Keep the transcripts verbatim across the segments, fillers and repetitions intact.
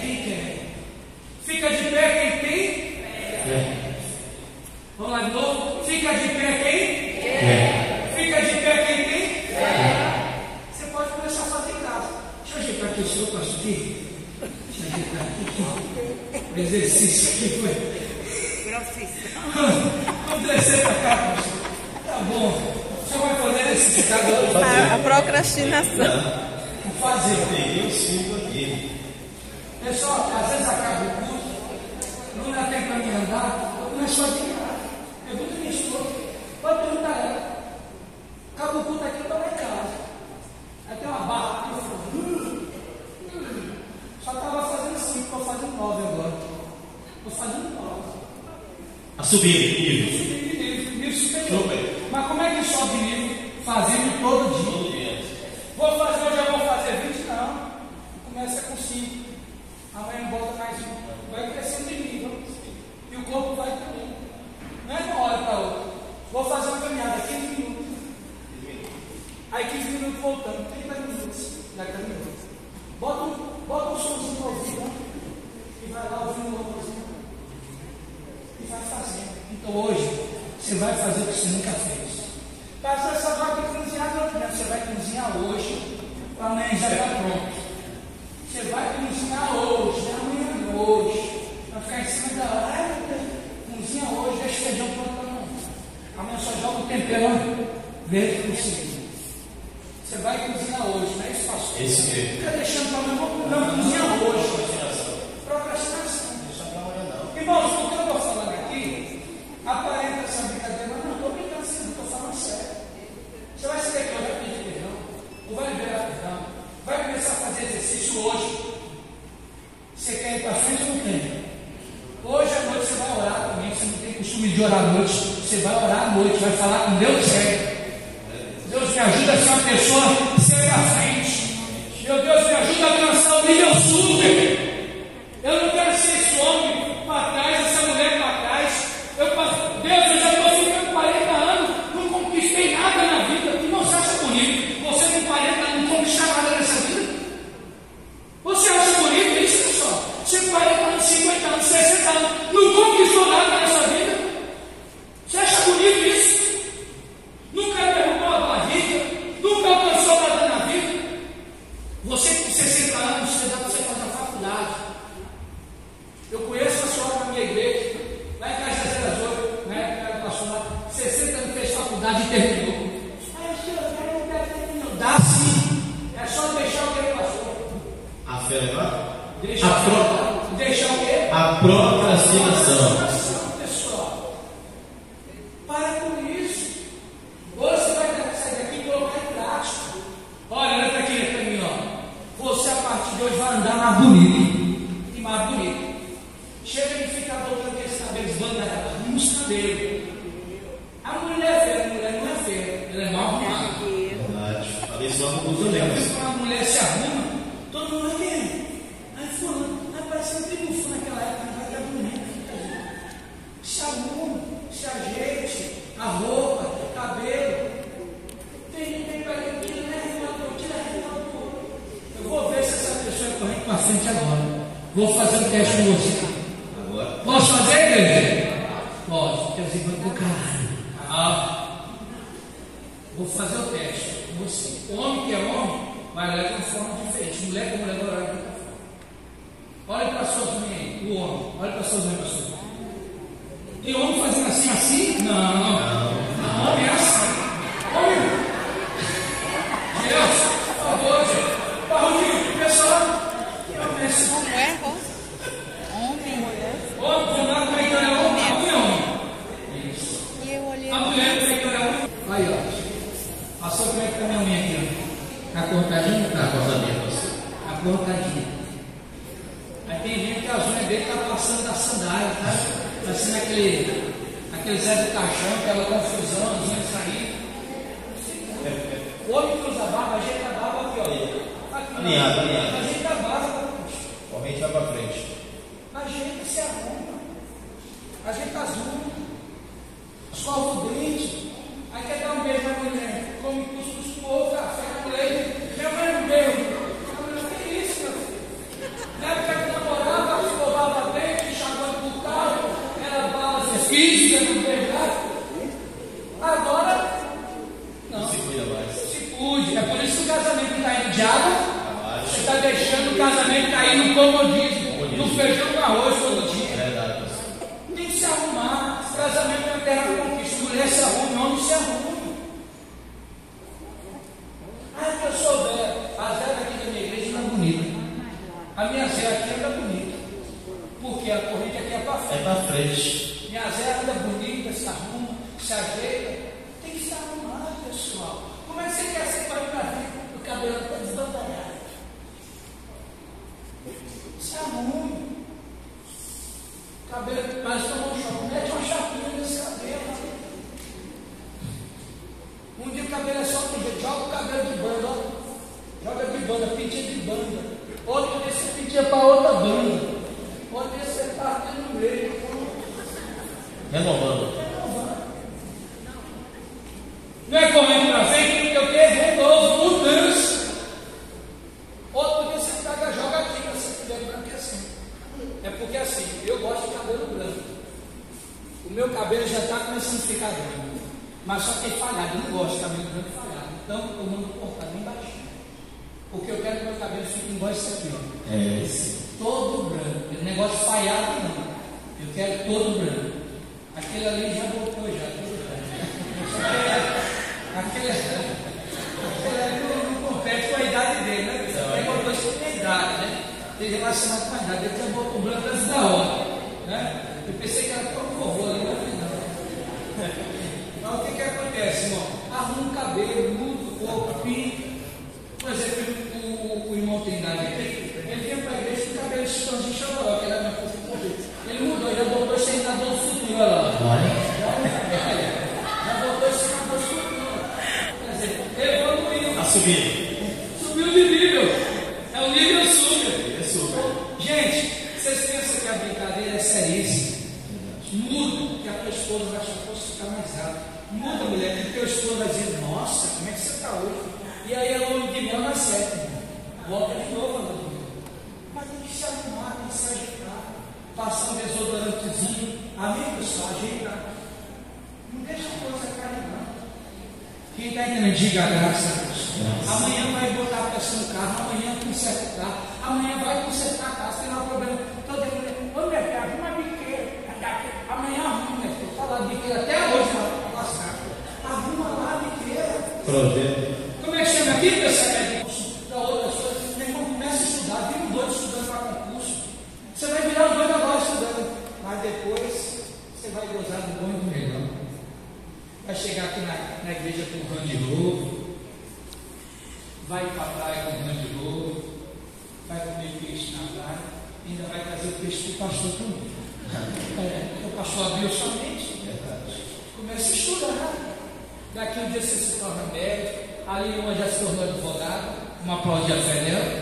quem quer. Fica de pé quem tem? É. Vamos lá de novo. Fica de pé quem? É. Fica de pé quem tem? É. Você pode começar a fazer em casa. Deixa eu ajeitar aqui o seu pastor aqui. Deixa eu ajeitar aqui. O exercício aqui foi. Vamos descer para cá, pastor. Tá bom. O senhor vai fazer esse pecado hoje? A, a procrastinação. Fazer. Eu sigo aqui. Pessoal, às vezes acaba o culto, não dá tempo para me andar, eu começo a adivinhar. Eu vou ter minha esposa, pode perguntar a ela. Acaba o culto aqui, eu estou lá em casa. Aí tem uma barra aqui, eu falo, hum, hum. Só estava fazendo cinco, estou fazendo nove agora. Estou fazendo nove. A subir nível. Subir nível, nível superior. Mas como é que sobe nível? Fazendo todo dia. Todo dia. Vou fazer, hoje eu vou fazer vinte, não. Começa com cinco. Amanhã volta mais um. Vai crescendo de nível. E o corpo vai também. Não é de uma hora para outra. Vou fazer uma caminhada, quinze minutos. Aí quinze minutos voltando, trinta minutos. Já caminhou. Bota um, bota um somzinho no ouvido. E vai lá ouvindo o ouvido. E vai fazendo. Então hoje, você vai fazer o que você nunca fez. Pastor, essa vaca tem que cozinhar não. Você vai cozinhar hoje, amanhã já está pronto. Você vai cozinhar hoje, amanhã hoje. Vai ficar em cima da hora. Cozinha hoje, deixa o feijão pronto amanhã. Amanhã só joga o tempero verde por cima. Você vai cozinhar hoje, não é isso, pastor? Esse mesmo. Fica deixando para amanhã. Não, cozinha hoje. Procrastinação. Deixa para amanhã não. Irmãos, o que eu estou falando aqui, aparenta essa brincadeira, mas não estou brincando assim, não estou falando sério. Você vai se declarar, vai pedir perdão, ou vai liberar perdão, vai começar a fazer exercício hoje. Você quer ir para frente ou não tem? Hoje à noite você vai orar também, você não tem costume de orar à noite, você vai orar à noite, vai falar com Deus sério. Deus me ajuda a ser uma pessoa ser à frente. Meu Deus, me ajuda a alcançar o nível super. Eu não quero ser esse homem para trás, essa mulher para trás. Eu, Deus, eu já estou ficando quarenta anos, não conquistei nada na vida. Tu não se acha bonito? Você com quarenta anos não conquistar nada nessa vida? Você acha bonito isso, pessoal? Você com quarenta anos, cinquenta anos, sessenta anos, não conquistou nada nessa vida? Você acha bonito isso? Nunca derrubou a barriga, nunca alcançou nada na vida. Você com sessenta anos, você dá para você fazer a faculdade. Eu conheço a senhora na minha igreja, lá em Cajazeiras das Oito, né? Ela passou lá, sessenta anos fez faculdade e terminou. Aí o senhor, eu não quero terminar. Dá sim, é só deixar o que ele passou. A fé levar? Deixa a pro... Deixar o quê? A procrastinação. Pessoal, para com isso. Você vai ter que sair daqui e colocar em prática. Olha, olha para aqui para mim, ó. Você a partir de hoje vai andar mais bonito e mais bonito. Chega de ficar voltando aqueles cabelos bandados, uns cabelos. A mulher é feia, a mulher não é feia, ela é mal arrumada. Verdade. Falei isso lá no culto também. Quando a mulher se arruma, todo mundo vai ver. Aí fulano, aí parece que tem um fã naquela época, vai estar bonito. Se arruma, se ajeite, a roupa, o cabelo. Tem ninguém para ele, tira a remoto, tira a remoto. Eu vou ver se essa pessoa é correndo para frente agora. Vou fazer um teste com você. Posso fazer, igreja? Pode, quer dizer, vai pro caralho. Ah, vou fazer o teste. Você, homem que é homem, vai olhar de uma forma diferente. Mulher que mulher vai olhar de outra forma. Olha para as suas mães aí, o homem. Olha para as suas mães, pastor. Tem homem fazendo assim, assim? Não, não. Não, homem é assim. Homem. Deus, por favor, gente. Barulhinho, pessoal. Eu penso. Como é, irmão? Homem, mulher. Homem, vamos lá, como é que é homem? Homem é homem. Isso. E eu olhei. A mulher, como é que é homem? Aí, ó. Passou como é que tá minha unha aqui, ó. Tá cortadinha? Tá cortadinha, pastor. Tá cortadinha. Aí tem gente que as unhas dele tá passando da sandália, tá? Assim naquele, aquele Zé do Caixão, aquela confusão, as unhas saindo. O homem que usa barba, ajeita a barba aqui, ó. Aqui, Alinhado, alinhado. Ajeita a barba. O homem vai para frente. Ajeita, se arruma. Ajeita as unhas. Escova o dente. Aí quer dar um beijo na mulher. Come cuscuz com ovo, café com leite. Minha mãe não deu. Que isso, meu filho? Na época que namorava. físico é muito verdade. Agora, não. Se cuida mais. Se cuide. É por isso que o casamento está indo de água. Você está deixando o casamento cair no comodismo, no feijão com arroz todo dia. Verdade. Tem que se arrumar. Casamento é uma terra de conquista. Mulher se arruma, homem se arruma. Ah, que eu sou velha. A Zé aqui da minha igreja não é bonita. A minha Zé aqui anda bonita. Porque a corrente aqui é para É frente. pra frente. Minha Zé anda bonita, se arruma, se ajeita. Tem que se arrumar, pessoal. Como é que você quer ser para ir para frente? O cabelo está desbandalhado. Se arrume. Cabelo, mas tomou um choque. Mete uma chapinha nesse cabelo. Um dia o cabelo é só do jeito. Joga o cabelo de banda, ó. Joga de banda, pintinha de banda. Outro dia você pintinha para outra banda. Outro dia você parte no meio. Renovando. Não é correndo para frente, porque eu quero renovo, mudança. Outro dia você pega, joga aqui para você ficar branco assim. É porque assim, eu gosto de cabelo branco. O meu cabelo já está começando a ficar branco. Mas só tem falhado, eu não gosto de cabelo branco falhado. Então eu mando cortar bem baixinho. Porque eu quero que meu cabelo fique igual esse aqui, ó. É esse. Todo branco. Esse negócio falhado não. Eu quero todo branco. Aquele ali já voltou já, todo branco. Aquele, aquele ali não, não compete com a idade dele, né? Ele botou isso com a idade, né? Ele relacionado com a idade, ele já botou branco antes da hora. Né? Eu pensei que era para o vovô ali, mas não. Mas o que que acontece, irmão? Arruma o cabelo, muda o corpo, pinta. Por exemplo, o, o irmão Trindade aqui, ele veio para a igreja com o cabelo chitãozinho chororó, que era minha coisa. Ele mudou, já botou esse senador do futuro, olha lá. Já botou esse senador do futuro. Quer dizer, evoluiu. Tá subindo. Subiu de nível. É o nível sube. É super. Gente, vocês pensam que a brincadeira é seríssima? Muda, que a tua esposa vai achar que você ficar mais alto. Muda, mulher, que a tua esposa vai dizer, nossa, como é que você está hoje? E aí a lua de mel na seta. Volta de novo a lua de mel. Mas tem que se arrumar, tem que se ajeitar. Passar um desodorantezinho. Amém, pessoal? Ajeitar. Não deixa a coisa cair, não. Quem está entendendo, diga graças a Deus. Amanhã vai botar a peça no carro, amanhã conserta o carro, amanhã vai consertar a casa, tem lá um problema. Todo mundo, ô minha filha, arruma a biqueira. Amanhã arruma, minha filha. Fala a biqueira até hoje, para lascar. Arruma lá a biqueira. Projeto. Como é que chama aqui, pessoal? Da outra pessoa, meu irmão, começa a estudar, vira um doido estudando para concurso. Você vai virar um doido agora estudando, mas depois você vai gozar do bom e do melhor. Vai chegar aqui na, na igreja com um range novo, vai para a praia com um range novo, vai comer peixe na praia, ainda vai trazer o peixe para o pastor também. É, o pastor abriu sua mente, começa a estudar. Daqui um dia você se torna médico. Ali uma já se tornou advogada, uma aplaude a fé dela.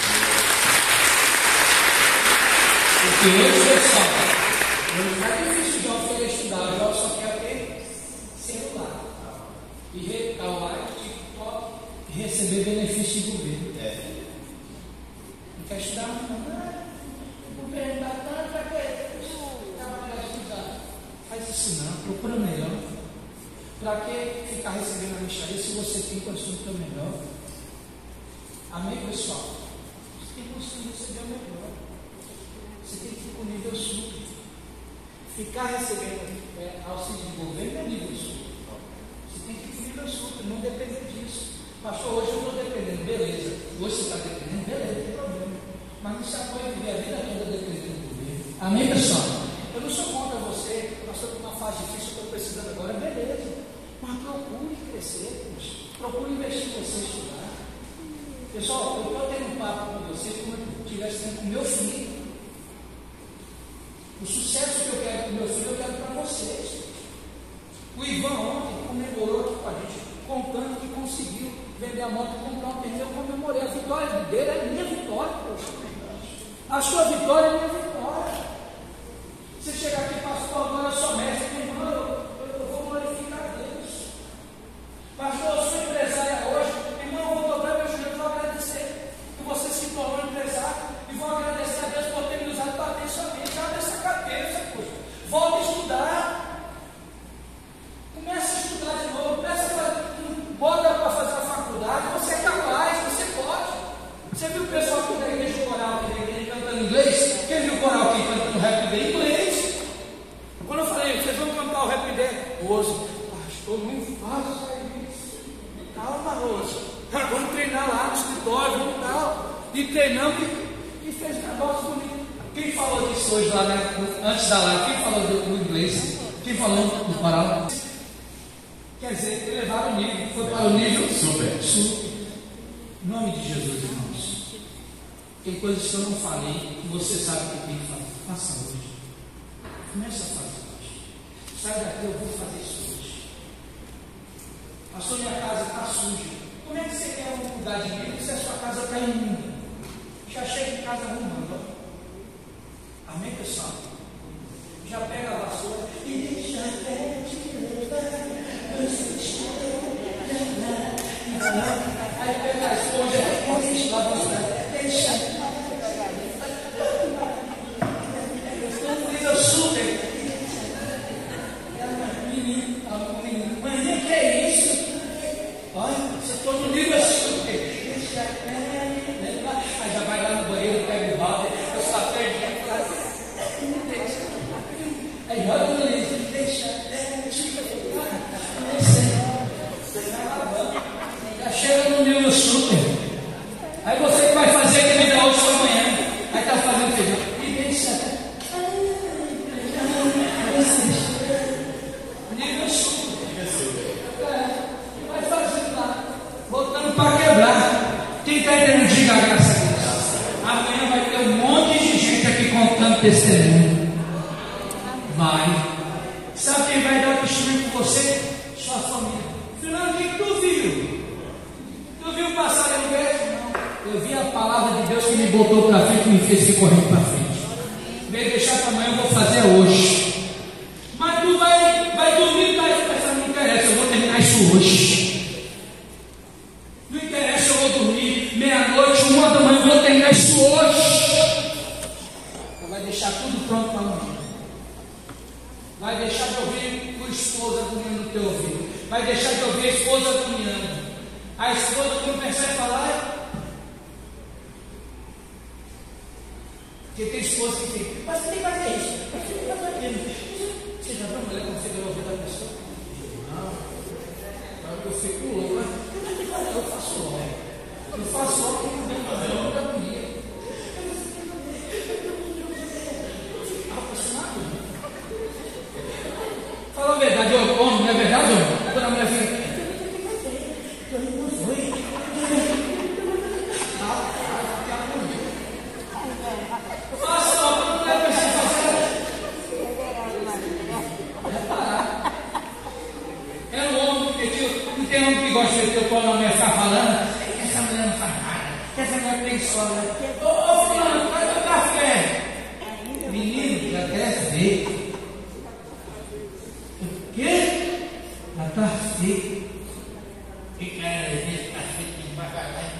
Porque hoje, pessoal, hoje não é difícil o jovem querer estudar, o jovem só quer ter celular. E recar o like, TikTok, e receber benefício de governo. É. Não quer estudar muito, não. O governo dá tanto para que trabalhar e estudar. Faz isso não, procura melhor. Para que ficar recebendo a micharia se você tem condição de ter o melhor? Amém, pessoal? Você tem condição de receber o melhor. Você tem que ir com o nível sul. Ficar recebendo é, auxílio de governo é nível sul. Você tem que ir com o nível sul, não depender disso. Pastor, hoje eu estou dependendo, beleza. Hoje você está dependendo, beleza, não tem problema. Mas não se apoia viver a vida toda dependendo do governo. Amém, pessoal? Eu não sou contra você, pastor, tem uma fase difícil, eu estou precisando agora, beleza. Mas procure crescer, poxa. Procure investir em você estudar. Pessoal, eu estou tendo um papo com você como eu estivesse tendo com o meu filho. O sucesso que eu quero com o meu filho, eu quero para vocês. O Ivan ontem comemorou aqui com a gente, contando que conseguiu vender a moto e comprar um pneu. Eu comemorei. A vitória dele é a minha vitória, poxa. A sua vitória é a minha vitória. Você chegar aqui, pastor, agora eu sou mestre, irmão, eu, eu vou glorificar a Deus. Pastor, eu sou empresária hoje, irmão, eu vou dobrar meu joelho, vou agradecer que você se tornou empresário e vou agradecer a Deus por ter me usado para ter sua mente. Abre essa cabeça, poxa. Volta a estudar. hoje lá, né, antes da live, quem falou do, do inglês? Quem falou do coral? Quer dizer, elevaram o nível, foi para o nível Super. super. Em nome de Jesus, irmãos. Tem coisas que eu não falei, que você sabe que tem que fazer. Faça hoje. Começa a fazer hoje. Sai daqui, eu vou fazer isso hoje. Pastor, minha casa está suja. Como é que você quer mudar de vida se a sua casa está imunda? Já chega em casa arrumando. Amém, pessoal? Já pega a vassoura e deixa até te levar. Aí pega a esponja e deixa lá, deixa. Nível super. Menino, menino, mas nem que é isso? Olha, você estou no nível super. Deixa, aí já vai lá no banheiro, pega o balde, eu só perdi. Aí olha o livro, deixa, já chega no nível super. Aí você que vai fazer que nem da hoje para amanhã. Aí está fazendo feijão. E deixa. Nível super. É, vai fazendo lá. Botando para quebrar. Quem está entendendo, diga a graça a Deus. Amanhã vai ter um monte de gente aqui contando testemunho. Vai. Sabe quem vai dar testemunho com você? Sua família. Fulano, o que tu viu? Tu viu passar ali no verso? Não. Eu vi a palavra de Deus que me botou para frente e me fez ir correndo para frente. Vem deixar para amanhã, eu vou fazer hoje. Mas tu vai, vai dormir, tá aí pensando, não interessa, eu vou terminar isso hoje. Não interessa, eu vou dormir meia-noite, uma da manhã, eu vou terminar isso hoje. Você vai deixar tudo pronto para amanhã. Vai deixar de ouvir a esposa agoniando no teu ouvido. Vai deixar de ouvir a esposa agoniando. A esposa, quando começar a falar, porque tem esposa que fica, mas você tem que fazer isso, mas você tem que fazer aquilo. Você já viu a mulher quando você vê o ouvido da pessoa? Não. Eu fico louco, mas eu faço logo. Eu faço logo e não vem fazer logo da agonia. Fala a verdade, homem, não é verdade, homem? Quando a mulher fica. Faça logo, não é preciso fazer. Reparar. É um homem que não tem homem que gosta de ter o pau na mulher ficar falando. Essa mulher não faz nada. Essa mulher tem sola. Ô, ô, fulano, vai dar café. Menino, já quer ver. O quê? Já está feio. Que cara é esse? Está feio de devagar.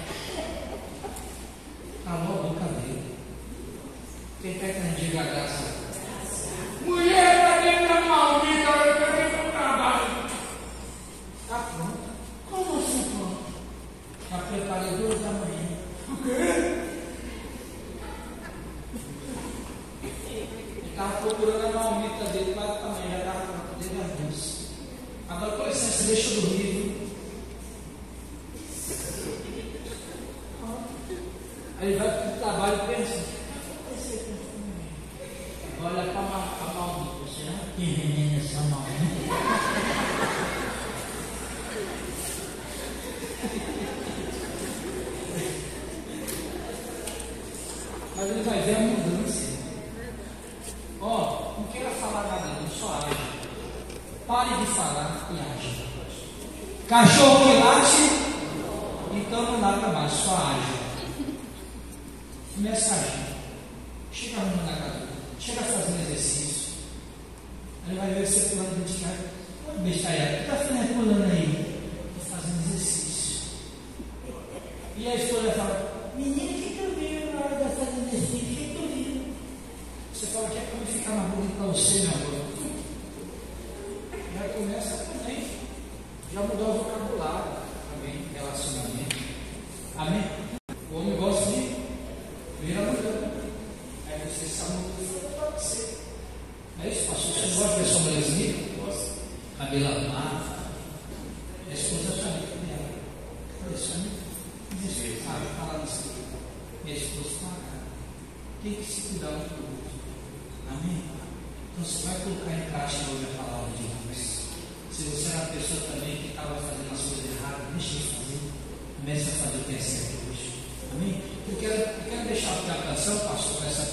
Calou a boca dele. Quem quer que a gente diga a graça? Mulher, está dentro da maldita, eu quero ir para o trabalho. Está pronto? Como assim pronto? Já preparei duas da manhã. O quê? Ele estava procurando a malmita dele para também, já estava pronto desde as duas. Agora, com licença, deixa eu dormir, viu? Aí ele vai para o trabalho e pensa. Olha para a malmita, será que veneno essa malmita? Mas ele vai ver a mudança. Ó, oh, não queira falar nada, não, só age. Pare de falar e age. Cachorro que late, então não lata mais, só age. Começa a agir. Chega arrumando a casa, chega fazendo exercício. Aí vai ver você pulando de casa. Olha o bestalhado, o que está fazendo pulando aí? Estou fazendo exercício. E a esposa fala, menina, o que tu viu na hora de fazer exercício? O que tu viu? Você fala que é para ficar mais bonito para você, meu amor. Já começa também. Já mudou o vocabulário. Amém? Relacionamento. Amém? O homem gosta de ver a mulher. Aí você sabe o que pode ser. É isso, pastor? Você gosta de ver sua mulherzinha? Gosta. Cabelo armado. A esposa já vê que ela. Olha isso, né? Ah, fala nisso. Minha esposa está lá. Tem que se cuidar um do outro. Amém? Então você vai colocar em prática hoje a palavra de Deus. Se você era uma pessoa também que estava fazendo as coisas erradas, deixa de fazer. Comece a fazer o que é certo hoje. Amém? Eu quero, eu quero deixar aqui a canção, pastor, essa